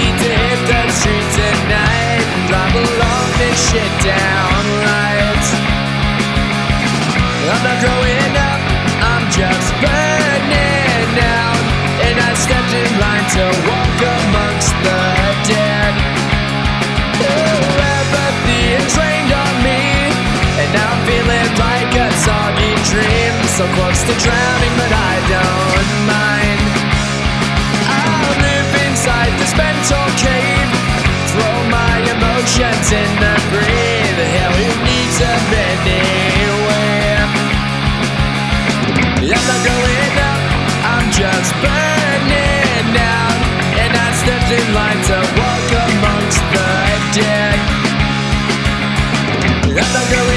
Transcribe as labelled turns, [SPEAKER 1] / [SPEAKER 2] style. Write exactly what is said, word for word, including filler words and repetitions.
[SPEAKER 1] need to hit the street tonight and drive along this shit down right. I'm not growing up, I'm just burning out, and I stepped in line to walk amongst the dead. Oh, apathy has rained on me, and now I'm feeling like a soggy dream, so close to drowning but I don't mind. I'll live inside this mental cave, throw my emotions in the breathe. Hell, who needs them anyway? I'm not growing up, I'm just burning out, and I stepped in line to walk amongst the dead. I'm not growing